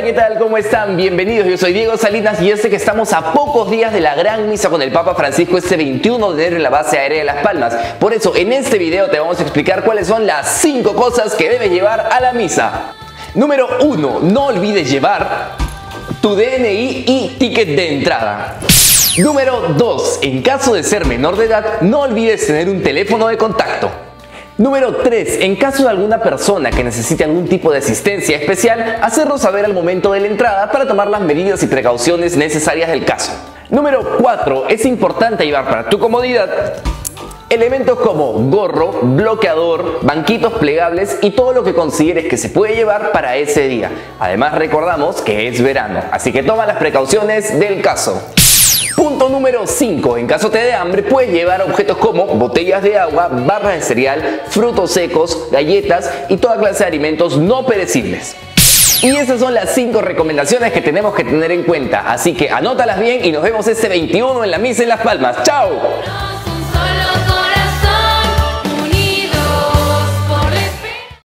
¿qué tal? ¿Cómo están? Bienvenidos, yo soy Diego Salinas y yo sé que estamos a pocos días de la gran misa con el Papa Francisco este 21 de enero en la base aérea de Las Palmas. Por eso, en este video te vamos a explicar cuáles son las 5 cosas que debes llevar a la misa. Número 1. No olvides llevar tu DNI y ticket de entrada. Número 2. En caso de ser menor de edad, no olvides tener un teléfono de contacto. Número 3. En caso de alguna persona que necesite algún tipo de asistencia especial, hacerlo saber al momento de la entrada para tomar las medidas y precauciones necesarias del caso. Número 4. Es importante llevar para tu comodidad elementos como gorro, bloqueador, banquitos plegables y todo lo que consideres que se puede llevar para ese día. Además recordamos que es verano, así que toma las precauciones del caso. Punto número 5. En caso te dé hambre, puedes llevar objetos como botellas de agua, barras de cereal, frutos secos, galletas y toda clase de alimentos no perecibles. Y esas son las 5 recomendaciones que tenemos que tener en cuenta. Así que anótalas bien y nos vemos este 21 en la misa en Las Palmas. ¡Chao!